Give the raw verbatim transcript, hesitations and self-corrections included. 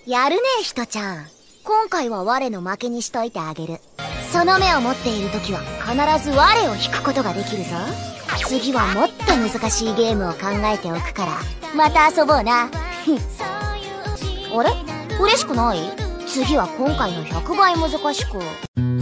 やるね、ひとちゃん。今回は我の負けにしといてあげる。その目を持っている時は必ず我を引くことができるぞ。次はもっと難しいゲームを考えておくから、また遊ぼうな。あれ？嬉しくない？次は今回のひゃくばい難しく。